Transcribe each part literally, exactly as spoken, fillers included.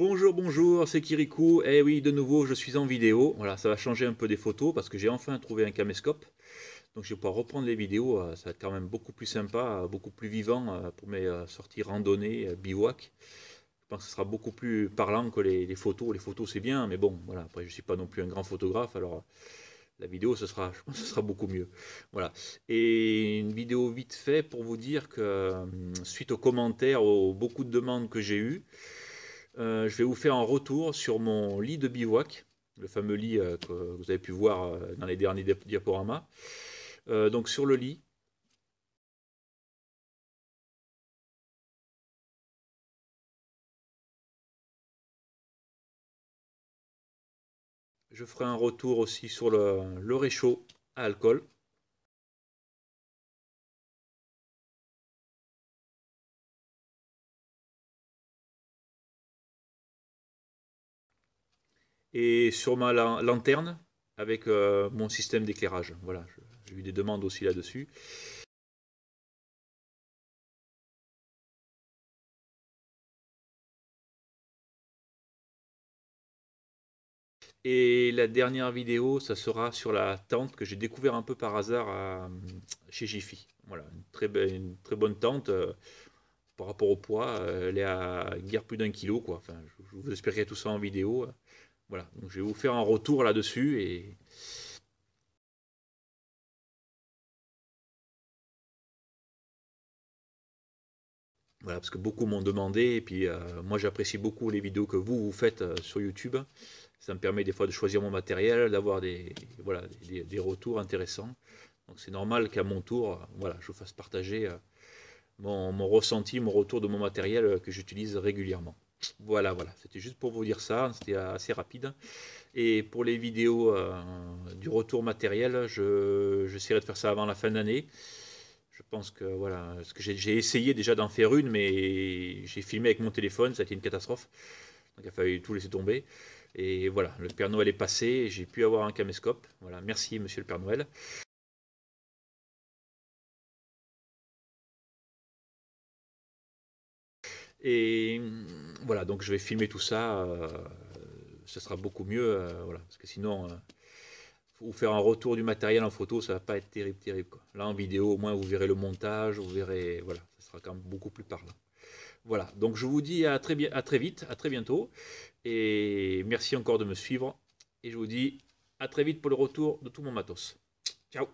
Bonjour, bonjour, c'est Kirikou. Eh oui, de nouveau, je suis en vidéo. Voilà, ça va changer un peu des photos parce que j'ai enfin trouvé un caméscope. Donc je vais pouvoir reprendre les vidéos. euh, Ça va être quand même beaucoup plus sympa, euh, beaucoup plus vivant euh, pour mes euh, sorties randonnées, euh, bivouac. Je pense que ce sera beaucoup plus parlant que les, les photos. Les photos, c'est bien, mais bon, voilà. Après, je ne suis pas non plus un grand photographe, alors euh, la vidéo, ce sera, je pense que ce sera beaucoup mieux. Voilà. Et une vidéo vite fait pour vous dire que euh, suite aux commentaires, aux beaucoup de demandes que j'ai eues, euh, je vais vous faire un retour sur mon lit de bivouac, le fameux lit euh, que vous avez pu voir euh, dans les derniers diaporamas. Euh, donc sur le lit, je ferai un retour aussi sur le, le réchaud à alcool. Et sur ma lanterne avec euh, mon système d'éclairage. Voilà, j'ai eu des demandes aussi là-dessus. Et la dernière vidéo, ça sera sur la tente que j'ai découvert un peu par hasard à, chez Jiffy. Voilà, une très, une très bonne tente. Euh, par rapport au poids, euh, elle est à guère plus d'un kilo, quoi. Enfin, je, je vous expliquerai tout ça en vidéo. Voilà, donc je vais vous faire un retour là-dessus et voilà, parce que beaucoup m'ont demandé et puis euh, moi j'apprécie beaucoup les vidéos que vous vous faites euh, sur YouTube. Ça me permet des fois de choisir mon matériel, d'avoir des voilà des, des retours intéressants. Donc c'est normal qu'à mon tour, euh, voilà, je vous fasse partager euh, mon, mon ressenti, mon retour de mon matériel euh, que j'utilise régulièrement. Voilà, voilà, c'était juste pour vous dire ça, c'était assez rapide. Et pour les vidéos euh, du retour matériel, je, j'essaierai de faire ça avant la fin d'année. Je pense que voilà, parce que j'ai, j'ai essayé déjà d'en faire une, mais j'ai filmé avec mon téléphone, ça a été une catastrophe. Donc il a fallu tout laisser tomber. Et voilà, le Père Noël est passé, j'ai pu avoir un caméscope. Voilà, merci Monsieur le Père Noël. Et voilà, donc je vais filmer tout ça. Euh, ce sera beaucoup mieux, euh, voilà, parce que sinon, euh, vous faire un retour du matériel en photo, ça va pas être terrible, terrible, quoi. Là, en vidéo, au moins, vous verrez le montage, vous verrez, voilà, ça sera quand même beaucoup plus parlant. Voilà, donc je vous dis à très, bien, à très vite, à très bientôt, et merci encore de me suivre, et je vous dis à très vite pour le retour de tout mon matos. Ciao.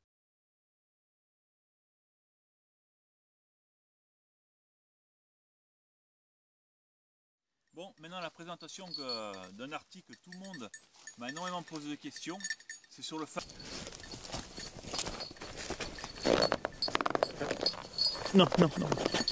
Bon, maintenant la présentation d'un article que tout le monde m'a énormément posé de questions, c'est sur le... Non, non, non.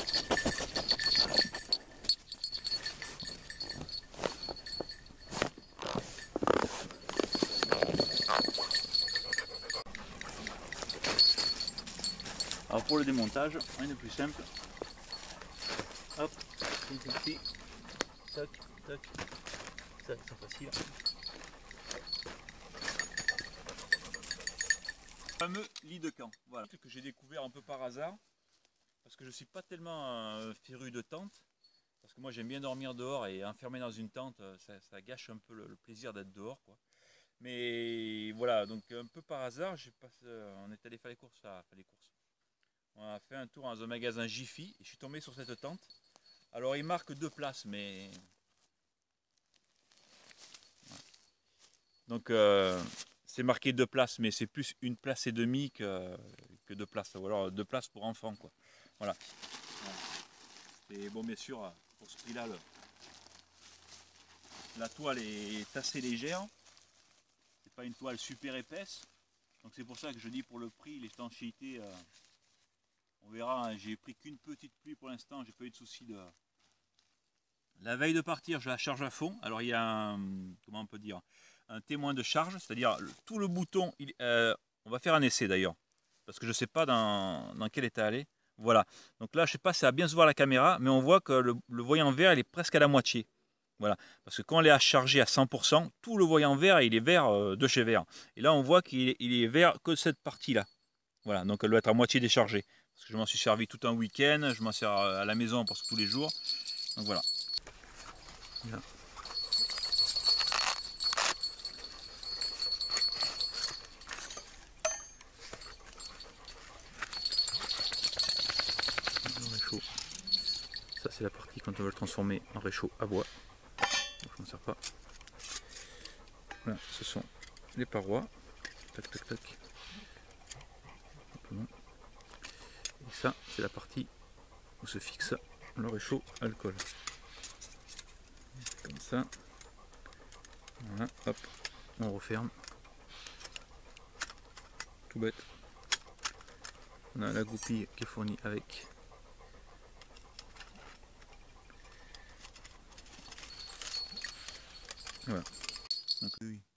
Alors pour le démontage, rien de plus simple. Hop, comme ceci. Tac, tac. Ça, c'est facile. Le fameux lit de camp. Voilà, que j'ai découvert un peu par hasard. Parce que je ne suis pas tellement euh, féru de tente. Parce que moi j'aime bien dormir dehors et enfermé dans une tente, ça, ça gâche un peu le, le plaisir d'être dehors, quoi. Mais voilà, donc un peu par hasard, passé, euh, on est allé faire les courses, à, faire les courses. On a fait un tour dans un magasin Jiffy et je suis tombé sur cette tente. Alors il marque deux places, mais donc euh, c'est marqué deux places, mais c'est plus une place et demie que, que deux places, ou alors deux places pour enfants, quoi. Voilà. Et bon, bien sûr, pour ce prix-là, la toile est assez légère. C'est pas une toile super épaisse. Donc c'est pour ça que je dis pour le prix, l'étanchéité, euh, on verra. Hein, j'ai pris qu'une petite pluie pour l'instant, j'ai pas eu de soucis de. La veille de partir, je la charge à fond. Alors il y a un, comment on peut dire, un témoin de charge, c'est-à-dire tout le bouton. Il, euh, on va faire un essai d'ailleurs, parce que je ne sais pas dans, dans quel état elle est. Voilà. Donc là, je ne sais pas si ça va bien se voir à la caméra, mais on voit que le, le voyant vert, il est presque à la moitié. Voilà. Parce que quand on est à charger à cent pour cent, tout le voyant vert, il est vert euh, de chez vert. Et là, on voit qu'il est, il est vert que cette partie-là. Voilà. Donc elle doit être à moitié déchargée. Parce que je m'en suis servi tout un week-end, je m'en sers à la maison parce que tous les jours. Donc voilà. Là. Le réchaud. Ça c'est la partie quand on veut le transformer en réchaud à bois. Donc, je m'en sers pas. Voilà, ce sont les parois. Tac tac tac. Et ça c'est la partie où se fixe le réchaud alcool. Comme ça. Voilà, hop, on referme. Tout bête. On a la goupille qui est fournie avec. Voilà. Donc, oui.